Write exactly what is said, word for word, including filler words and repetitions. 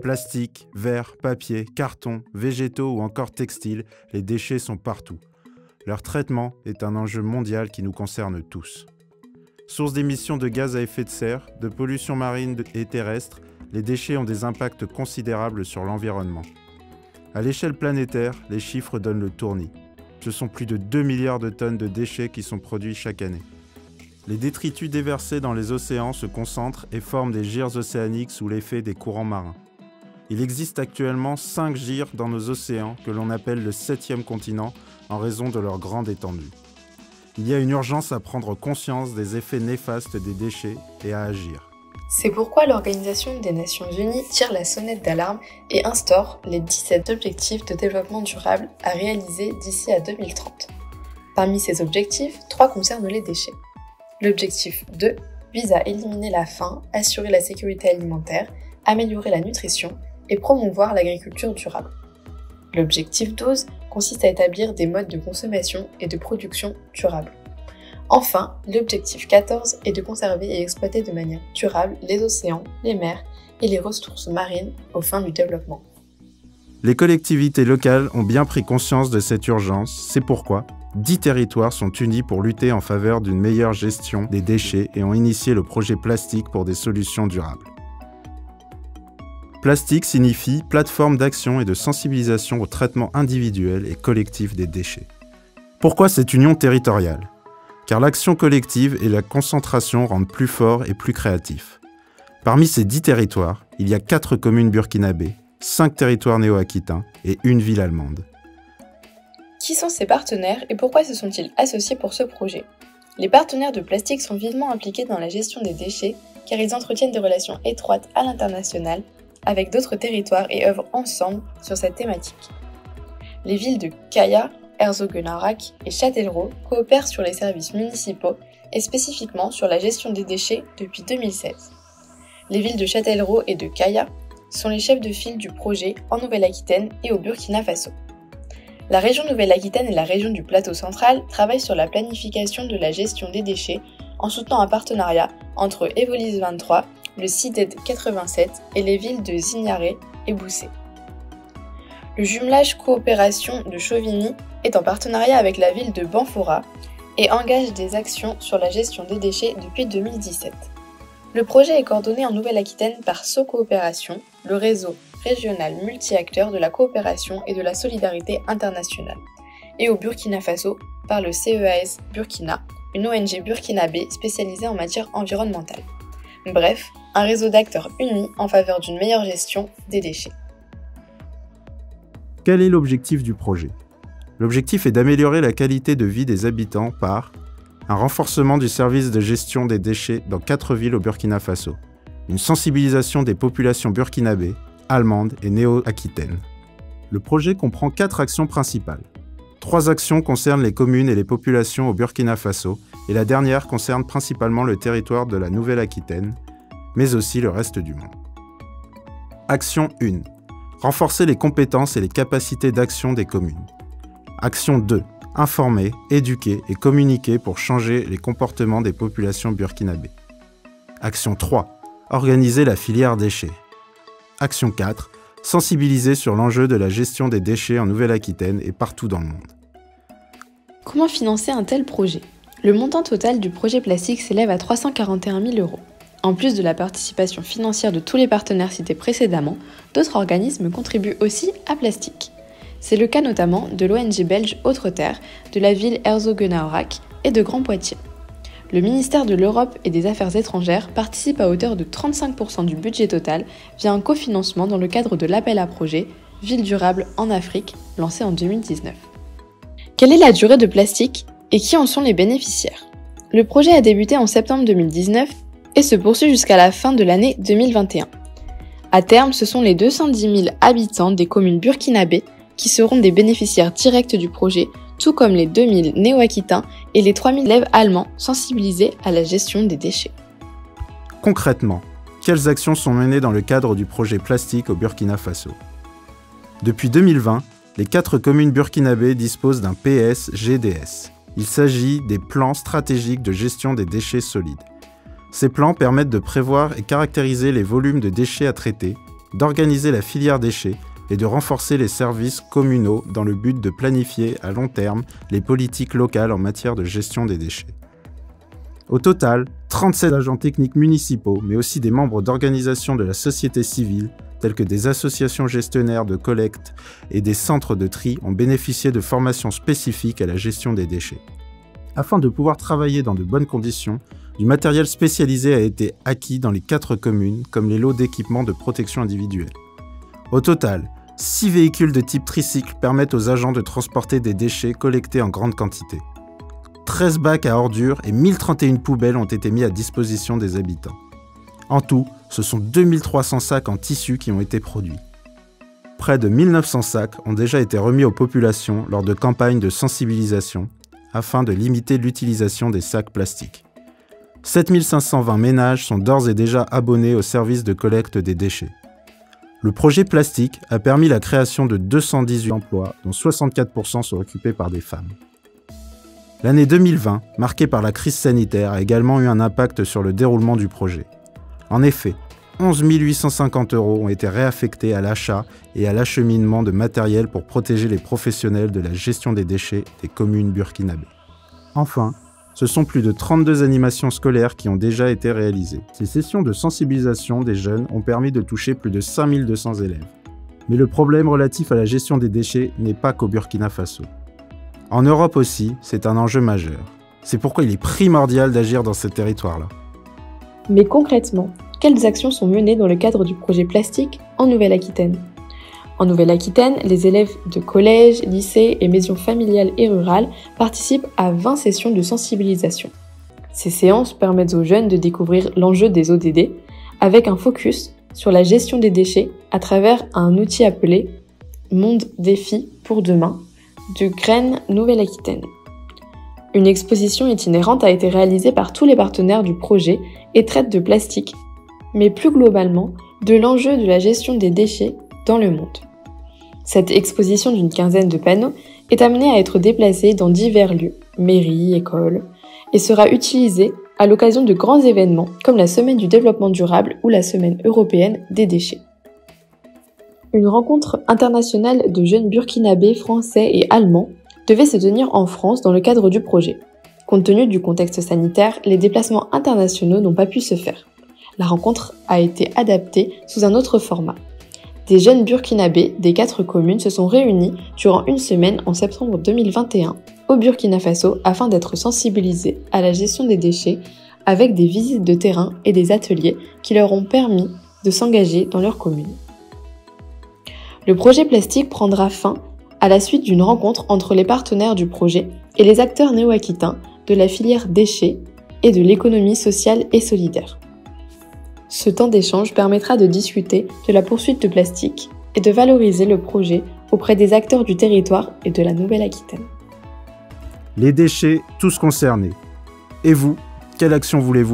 Plastique, verre, papier, carton, végétaux ou encore textiles, les déchets sont partout. Leur traitement est un enjeu mondial qui nous concerne tous. Source d'émissions de gaz à effet de serre, de pollution marine et terrestre, les déchets ont des impacts considérables sur l'environnement. À l'échelle planétaire, les chiffres donnent le tournis. Ce sont plus de deux milliards de tonnes de déchets qui sont produits chaque année. Les détritus déversés dans les océans se concentrent et forment des gyres océaniques sous l'effet des courants marins. Il existe actuellement cinq gyres dans nos océans que l'on appelle le septième continent en raison de leur grande étendue. Il y a une urgence à prendre conscience des effets néfastes des déchets et à agir. C'est pourquoi l'Organisation des Nations Unies tire la sonnette d'alarme et instaure les dix-sept objectifs de développement durable à réaliser d'ici à deux mille trente. Parmi ces objectifs, trois concernent les déchets. L'objectif deux vise à éliminer la faim, assurer la sécurité alimentaire, améliorer la nutrition et promouvoir l'agriculture durable. L'objectif douze consiste à établir des modes de consommation et de production durables. Enfin, l'objectif quatorze est de conserver et exploiter de manière durable les océans, les mers et les ressources marines aux fins du développement. Les collectivités locales ont bien pris conscience de cette urgence, c'est pourquoi dix territoires sont unis pour lutter en faveur d'une meilleure gestion des déchets et ont initié le projet Plastique pour des solutions durables. Plastique signifie plateforme d'action et de sensibilisation au traitement individuel et collectif des déchets. Pourquoi cette union territoriale ? Car l'action collective et la concentration rendent plus fort et plus créatif. Parmi ces dix territoires, il y a quatre communes burkinabées, cinq territoires néo-aquitains et une ville allemande. Qui sont ces partenaires et pourquoi se sont-ils associés pour ce projet ? Les partenaires de Plastique sont vivement impliqués dans la gestion des déchets car ils entretiennent des relations étroites à l'international avec d'autres territoires et œuvrent ensemble sur cette thématique. Les villes de Kaya, Herzogenaurach et Châtellerault coopèrent sur les services municipaux et spécifiquement sur la gestion des déchets depuis deux mille seize. Les villes de Châtellerault et de Kaya sont les chefs de file du projet en Nouvelle-Aquitaine et au Burkina Faso. La région Nouvelle-Aquitaine et la région du Plateau central travaillent sur la planification de la gestion des déchets en soutenant un partenariat entre Evolis vingt-trois, le C I D E D quatre-vingt-sept et les villes de Zignaré et Boussé. Le jumelage coopération de Chauvigny est en partenariat avec la ville de Banfora et engage des actions sur la gestion des déchets depuis deux mille dix-sept. Le projet est coordonné en Nouvelle-Aquitaine par SoCoopération, le réseau régional multi-acteurs de la coopération et de la solidarité internationale, et au Burkina Faso par le C E A S Burkina, une O N G burkinabé spécialisée en matière environnementale. Bref, un réseau d'acteurs unis en faveur d'une meilleure gestion des déchets. Quel est l'objectif du projet ? L'objectif est d'améliorer la qualité de vie des habitants par un renforcement du service de gestion des déchets dans quatre villes au Burkina Faso, une sensibilisation des populations burkinabées, allemandes et néo-aquitaines. Le projet comprend quatre actions principales. Trois actions concernent les communes et les populations au Burkina Faso, et la dernière concerne principalement le territoire de la Nouvelle-Aquitaine, mais aussi le reste du monde. Action un. Renforcer les compétences et les capacités d'action des communes. Action deux. Informer, éduquer et communiquer pour changer les comportements des populations burkinabées. Action trois. Organiser la filière déchets. Action quatre. Sensibiliser sur l'enjeu de la gestion des déchets en Nouvelle-Aquitaine et partout dans le monde. Comment financer un tel projet ? Le montant total du projet Plastique s'élève à trois cent quarante et un mille euros. En plus de la participation financière de tous les partenaires cités précédemment, d'autres organismes contribuent aussi à Plastique. C'est le cas notamment de l'O N G belge Autre-Terre, de la ville Herzogenaurach et de Grand Poitiers. Le ministère de l'Europe et des Affaires étrangères participe à hauteur de trente-cinq pour cent du budget total via un cofinancement dans le cadre de l'appel à projet Ville durable en Afrique, lancé en deux mille dix-neuf. Quelle est la durée de Plastique et qui en sont les bénéficiaires ? Le projet a débuté en septembre deux mille dix-neuf et se poursuit jusqu'à la fin de l'année deux mille vingt et un. À terme, ce sont les deux cent dix mille habitants des communes burkinabées qui seront des bénéficiaires directs du projet, tout comme les deux mille néo-aquitains et les trois mille élèves allemands sensibilisés à la gestion des déchets. Concrètement, quelles actions sont menées dans le cadre du projet Plastique au Burkina Faso ? Depuis deux mille vingt, les quatre communes burkinabées disposent d'un P S G D S. Il s'agit des plans stratégiques de gestion des déchets solides. Ces plans permettent de prévoir et caractériser les volumes de déchets à traiter, d'organiser la filière déchets et de renforcer les services communaux dans le but de planifier à long terme les politiques locales en matière de gestion des déchets. Au total, trente-sept agents techniques municipaux, mais aussi des membres d'organisations de la société civile, tels que des associations gestionnaires de collecte et des centres de tri, ont bénéficié de formations spécifiques à la gestion des déchets. Afin de pouvoir travailler dans de bonnes conditions, du matériel spécialisé a été acquis dans les quatre communes, comme les lots d'équipements de protection individuelle. Au total, six véhicules de type tricycle permettent aux agents de transporter des déchets collectés en grande quantité. treize bacs à ordures et mille trente et une poubelles ont été mis à disposition des habitants. En tout, ce sont deux mille trois cents sacs en tissu qui ont été produits. Près de mille neuf cents sacs ont déjà été remis aux populations lors de campagnes de sensibilisation afin de limiter l'utilisation des sacs plastiques. sept mille cinq cent vingt ménages sont d'ores et déjà abonnés au service de collecte des déchets. Le projet plastique a permis la création de deux cent dix-huit emplois, dont soixante-quatre pour cent sont occupés par des femmes. L'année deux mille vingt, marquée par la crise sanitaire, a également eu un impact sur le déroulement du projet. En effet, onze mille huit cent cinquante euros ont été réaffectés à l'achat et à l'acheminement de matériel pour protéger les professionnels de la gestion des déchets des communes burkinabées. Enfin, ce sont plus de trente-deux animations scolaires qui ont déjà été réalisées. Ces sessions de sensibilisation des jeunes ont permis de toucher plus de cinq mille deux cents élèves. Mais le problème relatif à la gestion des déchets n'est pas qu'au Burkina Faso. En Europe aussi, c'est un enjeu majeur. C'est pourquoi il est primordial d'agir dans ce territoire-là. Mais concrètement, quelles actions sont menées dans le cadre du projet plastique en Nouvelle-Aquitaine ? En Nouvelle-Aquitaine, les élèves de collèges, lycées et maisons familiales et rurales participent à vingt sessions de sensibilisation. Ces séances permettent aux jeunes de découvrir l'enjeu des O D D avec un focus sur la gestion des déchets à travers un outil appelé Monde Défi pour demain de Graines Nouvelle-Aquitaine. Une exposition itinérante a été réalisée par tous les partenaires du projet et traite de plastique, mais plus globalement de l'enjeu de la gestion des déchets dans le monde. Cette exposition d'une quinzaine de panneaux est amenée à être déplacée dans divers lieux, mairies, écoles, et sera utilisée à l'occasion de grands événements comme la Semaine du développement durable ou la Semaine européenne des déchets. Une rencontre internationale de jeunes burkinabés, français et allemands devait se tenir en France dans le cadre du projet. Compte tenu du contexte sanitaire, les déplacements internationaux n'ont pas pu se faire. La rencontre a été adaptée sous un autre format. Des jeunes burkinabés des quatre communes se sont réunis durant une semaine en septembre deux mille vingt et un au Burkina Faso afin d'être sensibilisés à la gestion des déchets avec des visites de terrain et des ateliers qui leur ont permis de s'engager dans leur commune. Le projet plastique prendra fin à la suite d'une rencontre entre les partenaires du projet et les acteurs néo-aquitains de la filière déchets et de l'économie sociale et solidaire. Ce temps d'échange permettra de discuter de la poursuite de plastique et de valoriser le projet auprès des acteurs du territoire et de la Nouvelle-Aquitaine. Les déchets, tous concernés. Et vous, quelle action voulez-vous mener ?